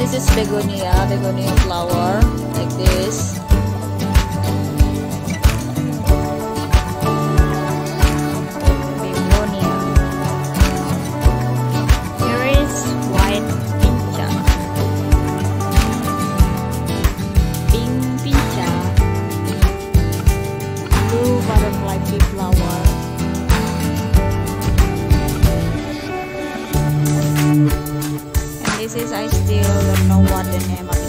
This is begonia flower, like this. Begonia. Here is white pincha. Pink pincha. Blue butterfly pea flower. This is, I still don't know what the name of it.